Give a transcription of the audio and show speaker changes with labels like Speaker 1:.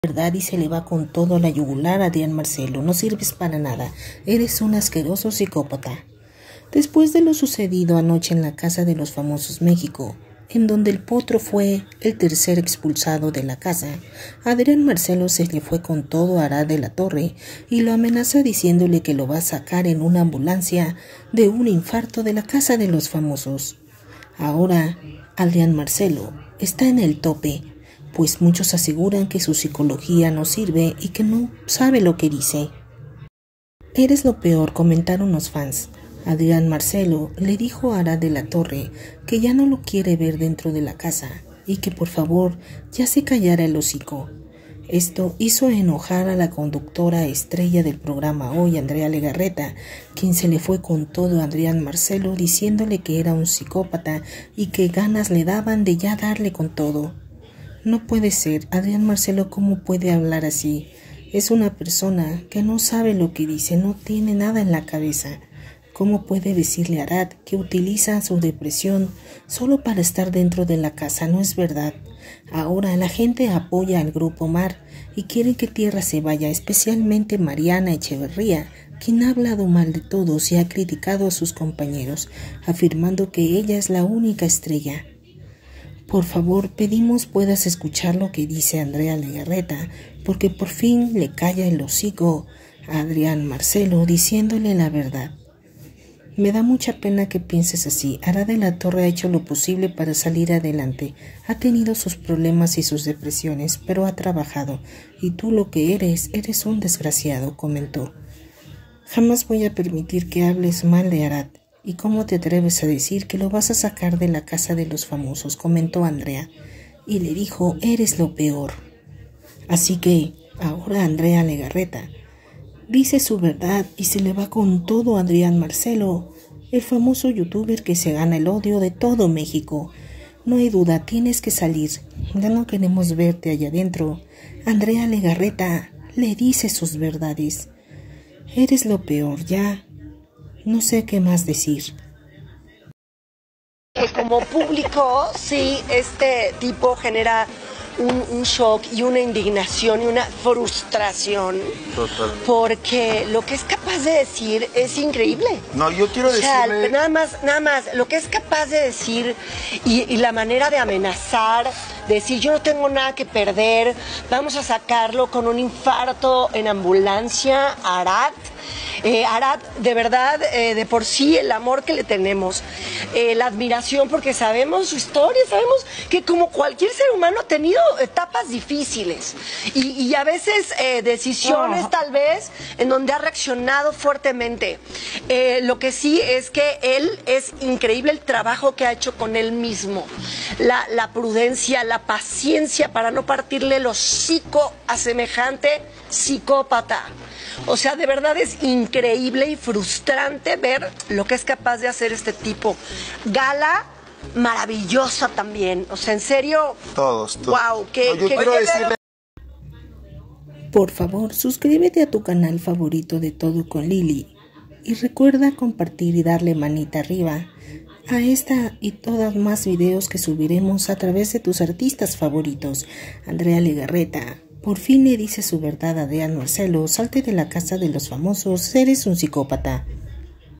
Speaker 1: verdad y se le va con todo a la yugular a Adrián Marcelo. No sirves para nada. Eres un asqueroso psicópata. Después de lo sucedido anoche en la Casa de los Famosos México, en donde el potro fue el tercer expulsado de la casa, Adrián Marcelo se le fue con todo a Arad de la Torre y lo amenaza diciéndole que lo va a sacar en una ambulancia de un infarto de la Casa de los Famosos. Ahora, Adrián Marcelo está en el tope, pues muchos aseguran que su psicología no sirve y que no sabe lo que dice. Eres lo peor, comentaron unos fans. Adrián Marcelo le dijo a Arad de la Torre que ya no lo quiere ver dentro de la casa y que por favor ya se callara el hocico. Esto hizo enojar a la conductora estrella del programa Hoy, Andrea Legarreta, quien se le fue con todo a Adrián Marcelo diciéndole que era un psicópata y que ganas le daban de ya darle con todo. No puede ser, Adrián Marcelo, ¿cómo puede hablar así? Es una persona que no sabe lo que dice, no tiene nada en la cabeza. ¿Cómo puede decirle a Arad que utiliza su depresión solo para estar dentro de la casa? No es verdad. Ahora la gente apoya al Grupo Mar y quiere que Tierra se vaya, especialmente Mariana Echeverría, quien ha hablado mal de todos y ha criticado a sus compañeros, afirmando que ella es la única estrella. Por favor, pedimos puedas escuchar lo que dice Andrea Legarreta, porque por fin le calla el hocico a Adrián Marcelo diciéndole la verdad. Me da mucha pena que pienses así. Arad de la Torre ha hecho lo posible para salir adelante. Ha tenido sus problemas y sus depresiones, pero ha trabajado. Y tú lo que eres un desgraciado, comentó. Jamás voy a permitir que hables mal de Arad. ¿Y cómo te atreves a decir que lo vas a sacar de la Casa de los Famosos?, comentó Andrea. Y le dijo, eres lo peor. Así que, ahora Andrea Legarreta dice su verdad y se le va con todo a Adrián Marcelo, el famoso youtuber que se gana el odio de todo México. No hay duda, tienes que salir. Ya no queremos verte allá adentro. Andrea Legarreta le dice sus verdades. Eres lo peor, ya. No sé qué más decir.
Speaker 2: Como público, sí, este tipo genera un shock y una indignación y una frustración.
Speaker 3: Total.
Speaker 2: Porque lo que es capaz de decir es increíble.
Speaker 3: No, yo quiero decirle...
Speaker 2: nada más, lo que es capaz de decir y la manera de amenazar, decir yo no tengo nada que perder, vamos a sacarlo con un infarto en ambulancia, Arad. Arad, de verdad, de por sí el amor que le tenemos, la admiración, porque sabemos su historia, sabemos que como cualquier ser humano ha tenido etapas difíciles y a veces decisiones tal vez en donde ha reaccionado fuertemente. Lo que sí es que él es increíble el trabajo que ha hecho con él mismo, la prudencia, la paciencia para no partirle el hocico a semejante psicópata. O sea, de verdad es increíble y frustrante ver lo que es capaz de hacer este tipo. Gala maravillosa también. O sea, en serio.
Speaker 3: Todos.
Speaker 2: Wow,
Speaker 3: yo quiero decirle...
Speaker 1: Por favor, suscríbete a tu canal favorito de Todo con Lili. Y recuerda compartir y darle manita arriba a esta y todas más videos que subiremos a través de tus artistas favoritos. Andrea Legarreta por fin le dice su verdad a Adrián Marcelo, salte de la Casa de los Famosos, eres un psicópata.